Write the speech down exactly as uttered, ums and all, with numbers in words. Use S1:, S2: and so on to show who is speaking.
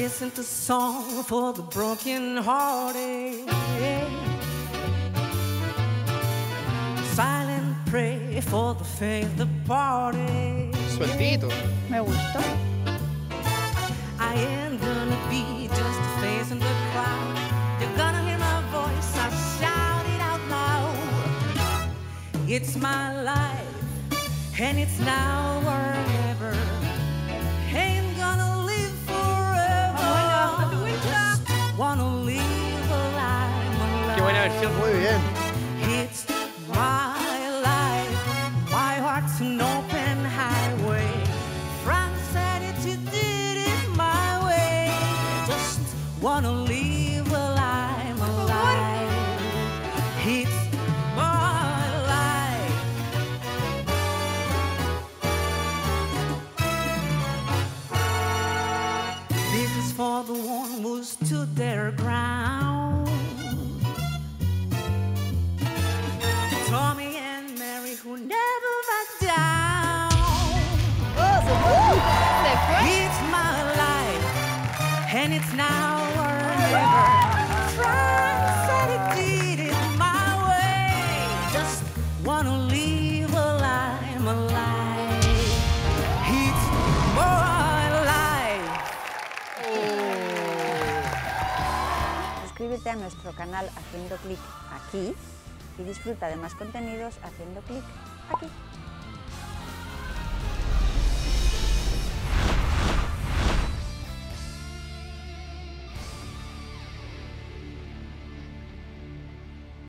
S1: isn't a song for the broken-hearted. Silent pray for the faith departed.
S2: Sueltito.
S3: Me gustó.
S1: I ain't gonna be just a face in the crowd. You're gonna hear my voice, I shout it out loud. It's my life, and it's now or never. Ain't gonna live forever. Just wanna live a life, a life.
S2: Qué buena versión.
S4: Muy bien.
S1: It's my life, my heart's an open highway. Frank said it, you did it my way. Just wanna live a life, a life. It's my life. This is for the one who stood their ground. Tommy and Mary who never back down. It's my life, and it's now or never. Frank said he did it my way. Just wanna live a life, a life. It's my life.
S3: Suscríbete a nuestro canal haciendo clic aquí y disfruta de más contenidos haciendo clic aquí.